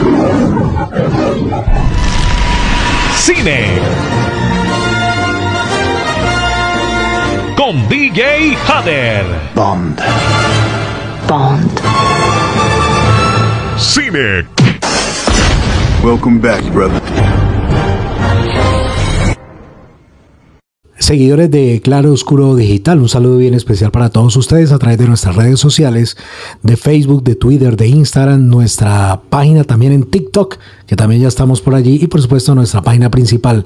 Cine con DJ Hader. Bond. Cine. Welcome back, brother. Seguidores de Claro Oscuro Digital, un saludo bien especial para todos ustedes a través de nuestras redes sociales, de Facebook, de Twitter, de Instagram, nuestra página también en TikTok, que también ya estamos por allí, y por supuesto nuestra página principal,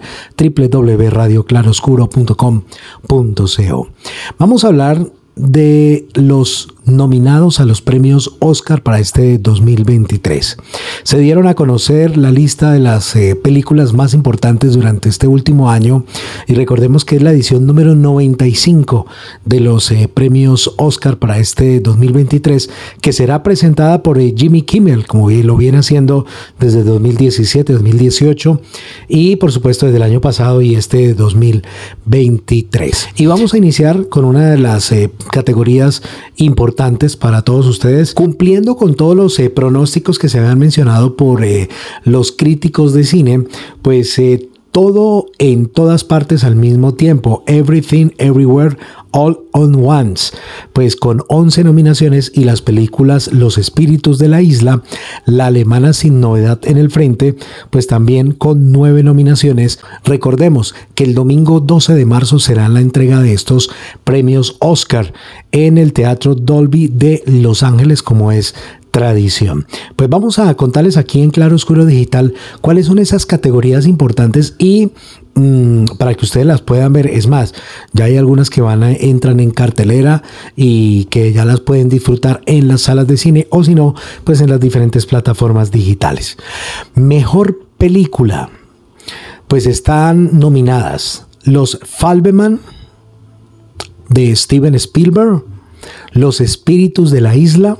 www.radioclaroscuro.com.co. Vamos a hablar de los nominados a los premios Oscar para este 2023. Se dieron a conocer la lista de las películas más importantes durante este último año, y recordemos que es la edición número 95 de los premios Oscar para este 2023, que será presentada por Jimmy Kimmel, como lo viene haciendo desde 2017, 2018 y por supuesto desde el año pasado y este 2023. Y vamos a iniciar con una de las categorías importantes para todos ustedes, cumpliendo con todos los pronósticos que se habían mencionado por los críticos de cine, pues todo en todas partes al mismo tiempo, Everything Everywhere All on Once, pues con 11 nominaciones, y las películas Los Espíritus de la Isla, la alemana Sin Novedad en el Frente, pues también con 9 nominaciones. Recordemos que el domingo 12 de marzo será la entrega de estos premios Oscar en el Teatro Dolby de Los Ángeles, como es tradición. Pues vamos a contarles aquí en Claro Oscuro Digital cuáles son esas categorías importantes y para que ustedes las puedan ver. Es más, ya hay algunas que entran en cartelera y que ya las pueden disfrutar en las salas de cine, o si no, pues en las diferentes plataformas digitales. Mejor película, pues están nominadas Los Fabelmann de Steven Spielberg, Los Espíritus de la Isla,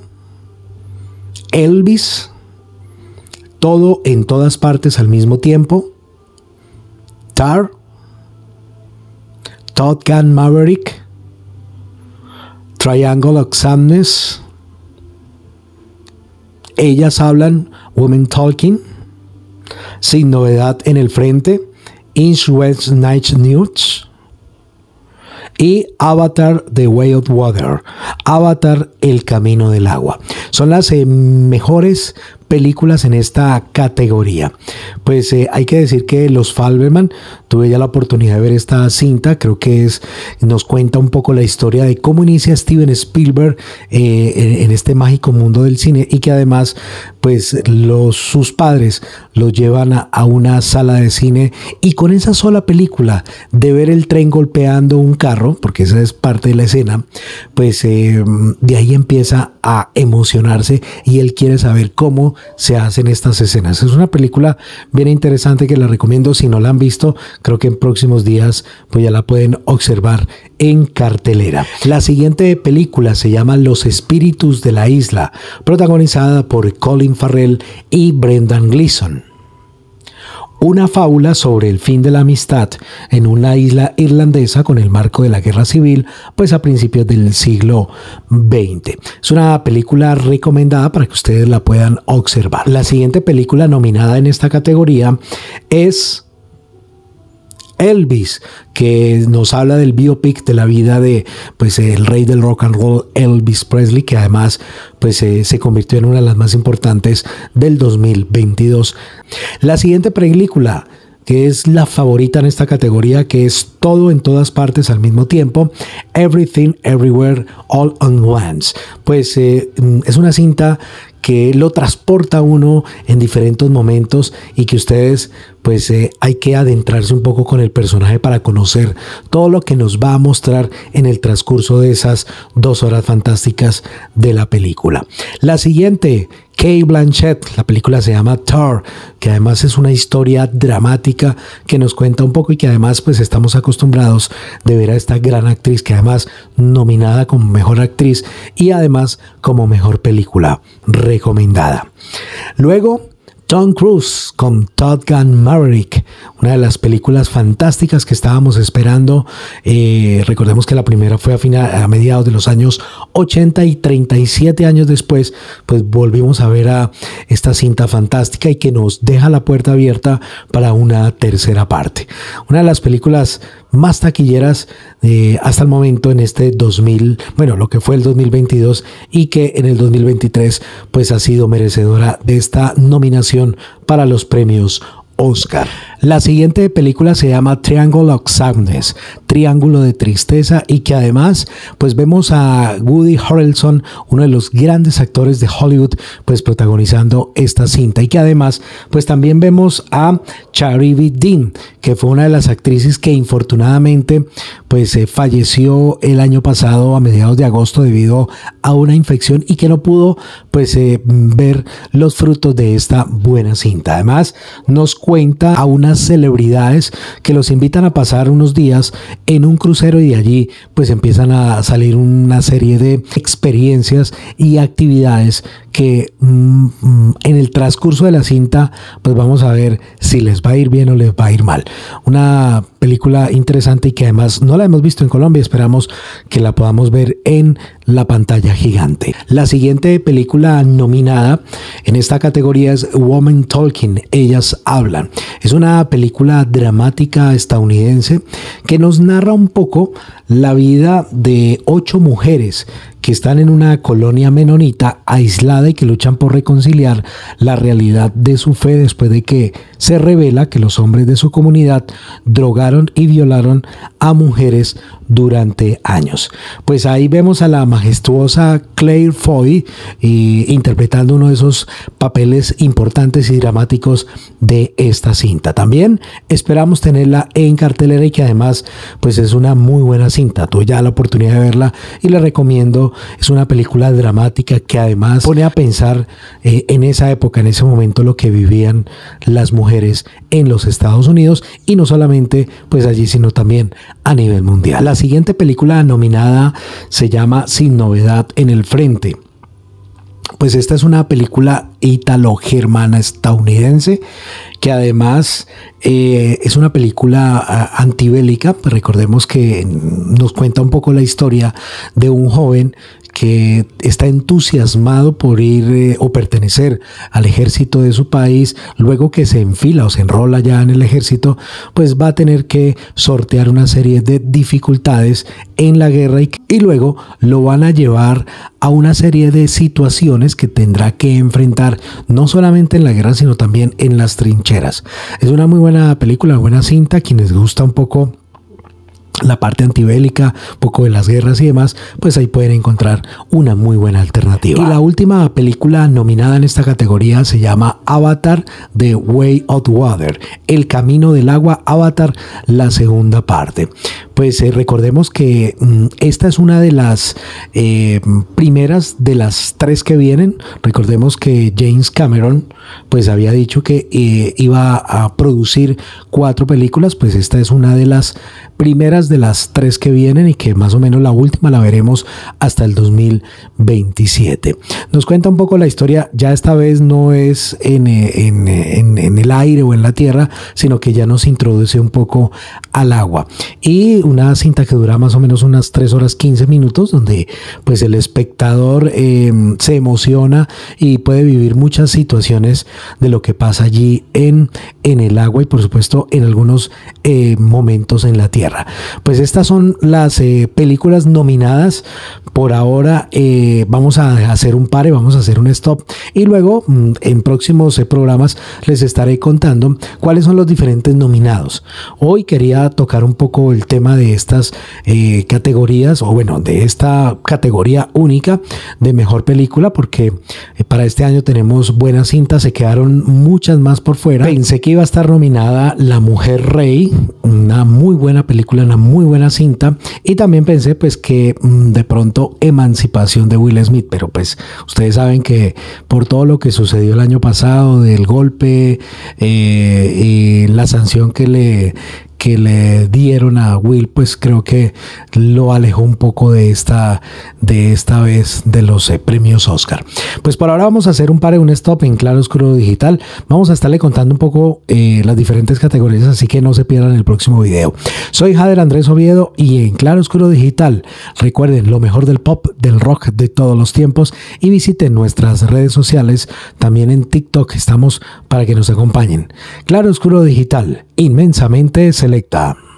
Elvis, Todo en todas partes al mismo tiempo, Tar, Top Gun Maverick, Triangle of Sadness, Ellas Hablan, Women Talking, Sin Novedad en el Frente, Insurance Night News y Avatar The Way of Water, Avatar El Camino del Agua. Son las mejores películas en esta categoría. Pues hay que decir que Los Fabelmann, tuve ya la oportunidad de ver esta cinta, creo que nos cuenta un poco la historia de cómo inicia Steven Spielberg en este mágico mundo del cine, y que además pues sus padres los llevan a una sala de cine, y con esa sola película de ver el tren golpeando un carro, porque esa es parte de la escena, pues de ahí empieza a emocionarse y él quiere saber cómo se hacen estas escenas. Es una película bien interesante que la recomiendo. Si no la han visto, creo que en próximos días pues ya la pueden observar en cartelera. La siguiente película se llama Los Espíritus de la Isla, protagonizada por Colin Farrell y Brendan Gleeson. Una fábula sobre el fin de la amistad en una isla irlandesa con el marco de la guerra civil, pues a principios del siglo XX. Es una película recomendada para que ustedes la puedan observar. La siguiente película nominada en esta categoría es Elvis, que nos habla del biopic de la vida de pues el rey del rock and roll, Elvis Presley, que además pues se convirtió en una de las más importantes del 2022. La siguiente película, que es la favorita en esta categoría, que es Todo en todas partes al mismo tiempo, Everything Everywhere All at Once, pues es una cinta que lo transporta a uno en diferentes momentos, y que ustedes pues hay que adentrarse un poco con el personaje para conocer todo lo que nos va a mostrar en el transcurso de esas 2 horas fantásticas de la película. La siguiente, Cate Blanchett, la película se llama Tar, que además es una historia dramática que nos cuenta un poco, y que además pues estamos acostumbrados de ver a esta gran actriz, que además nominada como mejor actriz y además como mejor película recomendada. Luego, Tom Cruise con Top Gun Maverick, una de las películas fantásticas que estábamos esperando. Recordemos que la primera fue a mediados de los años 80 y 37 años después, pues volvimos a ver a esta cinta fantástica y que nos deja la puerta abierta para una tercera parte. Una de las películas más taquilleras hasta el momento en este lo que fue el 2022 y que en el 2023 pues ha sido merecedora de esta nominación para los premios Oscar. La siguiente película se llama Triangle of Sadness, Triángulo de Tristeza, y que además pues vemos a Woody Harrelson, uno de los grandes actores de Hollywood, pues protagonizando esta cinta, y que además pues también vemos a Charity Dean, que fue una de las actrices que infortunadamente pues falleció el año pasado a mediados de agosto debido a una infección y que no pudo pues ver los frutos de esta buena cinta. Además nos cuenta a unas celebridades que los invitan a pasar unos días en un crucero y de allí pues empiezan a salir una serie de experiencias y actividades que en el transcurso de la cinta pues vamos a ver si les va a ir bien o les va a ir mal. Una película interesante y que además no la hemos visto en Colombia, esperamos que la podamos ver en la pantalla gigante. La siguiente película nominada en esta categoría es Women Talking, Ellas Hablan. Es una película dramática estadounidense que nos narra un poco la vida de 8 mujeres que están en una colonia menonita aislada y que luchan por reconciliar la realidad de su fe después de que se revela que los hombres de su comunidad drogaron y violaron a mujeres durante años. Pues ahí vemos a la majestuosa Claire Foy interpretando uno de esos papeles importantes y dramáticos de esta cinta. También esperamos tenerla en cartelera y que además pues es una muy buena cinta. Tuve ya la oportunidad de verla y la recomiendo. Es una película dramática que además pone a pensar en esa época, en ese momento, lo que vivían las mujeres en los Estados Unidos y no solamente pues allí, sino también a nivel mundial. La siguiente película nominada se llama Sin Novedad en el Frente. Pues esta es una película ítalo-germana estadounidense que además es una película antibélica. Recordemos que nos cuenta un poco la historia de un joven que está entusiasmado por ir o pertenecer al ejército de su país. Luego que se enfila o se enrola ya en el ejército, pues va a tener que sortear una serie de dificultades en la guerra y luego lo van a llevar a una serie de situaciones que tendrá que enfrentar no solamente en la guerra sino también en las trincheras. Es una muy buena película, buena cinta. Quienes gusta un poco la parte antibélica, un poco de las guerras y demás, pues ahí pueden encontrar una muy buena alternativa. Y la última película nominada en esta categoría se llama Avatar: The Way of Water, El Camino del Agua, Avatar, la segunda parte. Pues recordemos que esta es una de las primeras de las 3 que vienen. Recordemos que James Cameron pues había dicho que iba a producir 4 películas, pues esta es una de las primeras de las 3 que vienen y que más o menos la última la veremos hasta el 2027. Nos cuenta un poco la historia, ya esta vez no es en el aire o en la tierra, sino que ya nos introduce un poco al agua. Y una cinta que dura más o menos unas 3 horas 15 minutos, donde pues el espectador se emociona y puede vivir muchas situaciones de lo que pasa allí en el agua y por supuesto en algunos momentos en la tierra. Pues estas son las películas nominadas. Por ahora vamos a hacer un pare, vamos a hacer un stop y luego en próximos programas les estaré contando cuáles son los diferentes nominados. Hoy quería tocar un poco el tema de estas categorías, o bueno, de esta categoría única de mejor película, porque para este año tenemos buenas cintas, se quedaron muchas más por fuera. Pensé que iba a estar nominada La Mujer Rey, una muy buena película, una muy buena cinta, y también pensé pues que de pronto Emancipación de Will Smith, pero pues ustedes saben que por todo lo que sucedió el año pasado del golpe y la sanción que que le dieron a Will, pues creo que lo alejó un poco de esta vez de los premios Oscar. Pues por ahora vamos a hacer un stop en Claro Oscuro Digital. Vamos a estarle contando un poco las diferentes categorías, así que no se pierdan el próximo video. Soy Jader Andrés Oviedo y en Claro Oscuro Digital, recuerden lo mejor del pop, del rock de todos los tiempos, y visiten nuestras redes sociales, también en TikTok estamos para que nos acompañen. Claro Oscuro Digital, inmensamente selecta.